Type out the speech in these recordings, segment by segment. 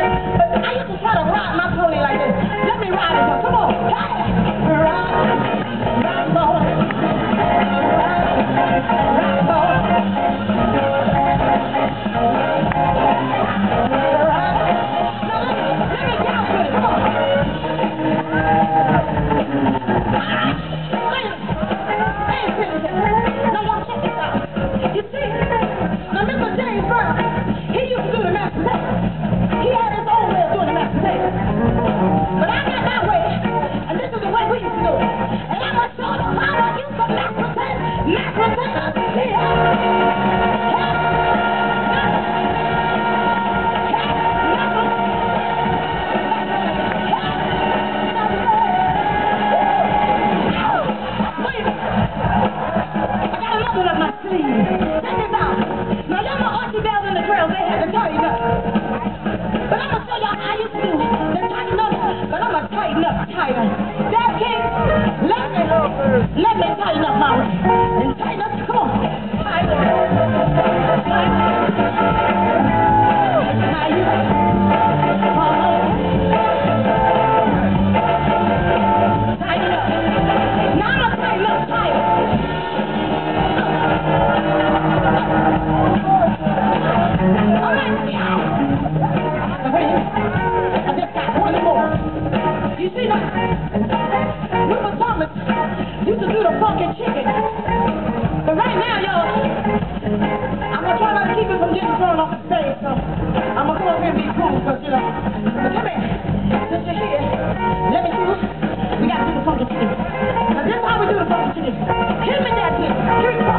I used to try to ride my pony like this. Let me ride it. Come on. Hey. Ride, boy. Ride, boy. Let me get out with it. Come on. Now y'all check this out. You see, now Mr. James Brown, he used to do the masturbation. He had his own way of doing the masturbation. But I got my way, and this is the way we used to do it. And I'm going to show you how I used to masturbate. Check this out. Now, y'all know Archie Bells in the Trails, they had to tighten up. But I'm going to show y'all how I used to do it. They tighten up, but I'm going to tighten up tighter. That king, let me tighten up my way. And tighten up, come on. Tighten up. Tighten up. Tighten up. Now I'm going to tighten up tighter. I just got one more. You see that? Wilbur Thomas used to do the funky chicken. But right now, y'all, I'm going to try not to keep it from getting thrown off the stage, so I'm going to go over here and be cool, because, you know. But come here. Since you're here, let me do it. We got to do the funky chicken. Now, this is how we do the funky chicken. Hit me that here. Here you go.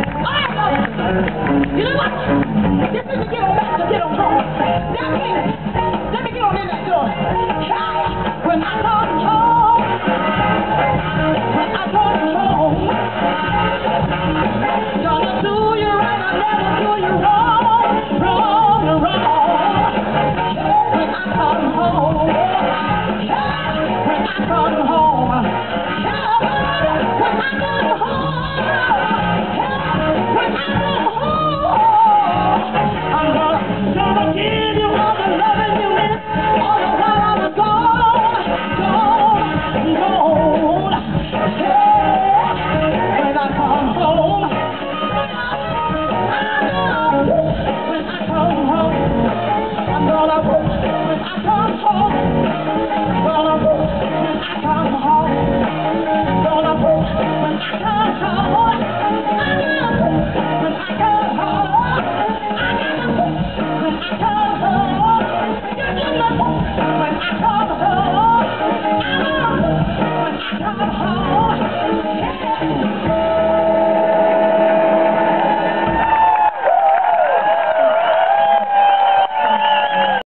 You know what? This is to get on back to get on home. That means